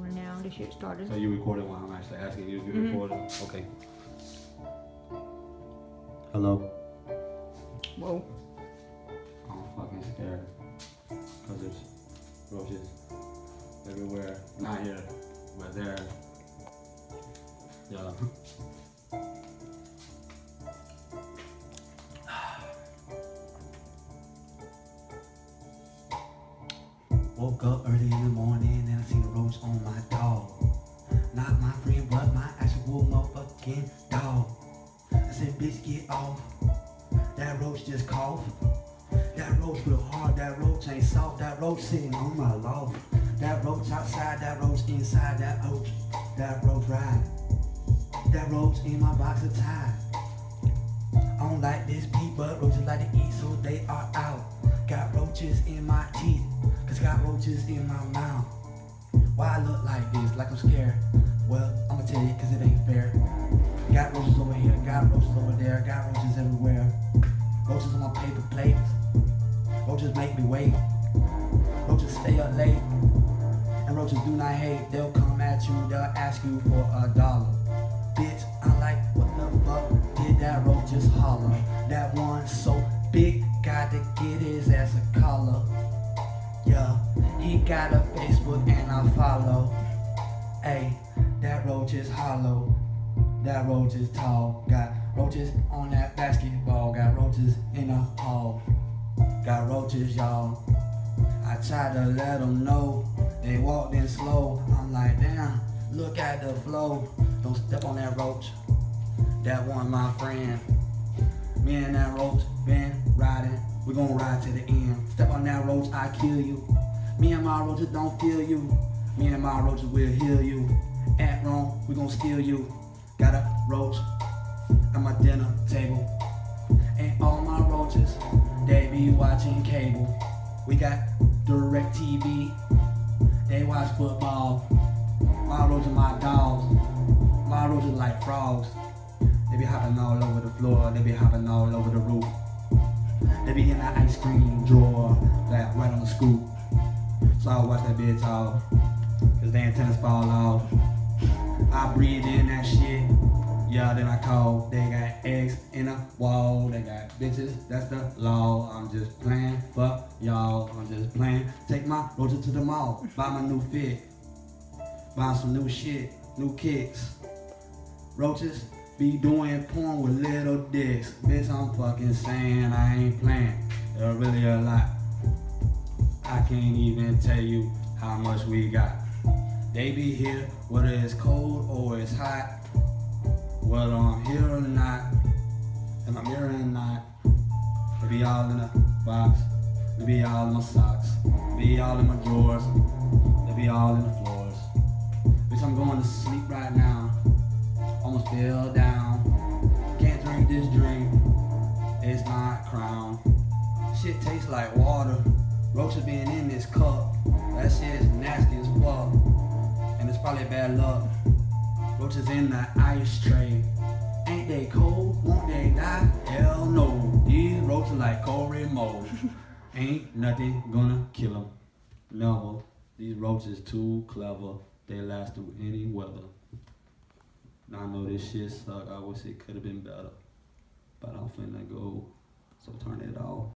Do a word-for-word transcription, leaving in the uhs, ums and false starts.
camera now. This shit started. So you recorded while I'm actually asking you to Mm-hmm. record it? Okay. Hello? Whoa. I'm fucking scared. Cause there's roaches everywhere. Not here, but there. Yeah. Woke up early in the morning and I seen a roach on my dog. Not my friend, but my actual motherfucking dog. I said, bitch, get off. That roach just coughed. That roach real hard, that roach ain't soft. That roach sitting on my loft. That roach outside, that roach inside, that roach, that roach ride. That roach in my box of tie. I don't like this beat, but roaches like to eat, so they are out. Got roaches in my teeth, cause got roaches in my mouth. Why I look like this, like I'm scared? Well, I'ma tell you, cause it ain't fair. Got roaches over here, got roaches over there, got roaches everywhere. Roaches on my paper plates. Roaches make me wait. Roaches stay up late. And roaches do not hate. They'll come at you, they'll ask you for a dollar. Bitch, I like, what the fuck did that roach just holler? That one so big, got to get his ass a collar. Yeah, he got a Facebook and I follow. Ayy, that roach is hollow. That roach is tall. Got roaches on that basketball. Got roaches in the hall. Got roaches, y'all. I tried to let them know. They walked in slow. I'm like, damn, look at the flow. Don't step on that roach. That one, my friend. Me and that roach been riding. We gon' ride to the end. Step on that roach, I kill you. Me and my roaches don't feel you. Me and my roaches will heal you. Act wrong, we gon' steal you. Got a roach at my dinner table. And all my roaches, they be watching cable. We got direct T V. They watch football. My roaches, my dogs. My roaches like frogs. They be hopping all over the floor. They be hopping all over the roof. They be in the ice cream drawer, like right on the scoop. So I watch that bitch off, cause they antennas fall off. I breathe in that shit, yeah, then I call. They got eggs in the wall, they got bitches, that's the law. I'm just playing, fuck y'all, I'm just playing. Take my roaches to the mall, buy my new fit, buy some new shit, new kicks. Roaches be doing porn with little dicks. Bitch, I'm fucking saying I ain't playing. They're really a lot. I can't even tell you how much we got. They be here whether it's cold or it's hot. Whether I'm here or not, and I'm here or not. They be all in the box. They be all in my socks. They be all in my drawers. They be all in the floors. Bitch, I'm going to sleep right now. Almost fell down. Can't drink this drink. It's not Crown. Shit tastes like water. Roaches being in this cup. That shit is nasty as fuck. And it's probably bad luck. Roaches in the ice tray. Ain't they cold? Won't they die? Hell no. These roaches like Corey Moe. Ain't nothing gonna kill them. Never. These roaches too clever. They last through any weather. Now I know this shit suck. I wish it could have been better. But I'm finna go. So turn it off.